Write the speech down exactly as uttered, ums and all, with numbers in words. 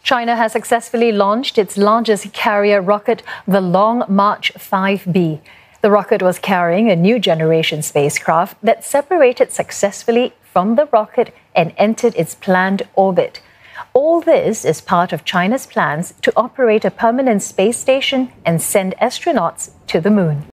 China has successfully launched its largest carrier rocket, the Long March five B. The rocket was carrying a new generation spacecraft that separated successfully from the rocket and entered its planned orbit. All this is part of China's plans to operate a permanent space station and send astronauts to the moon.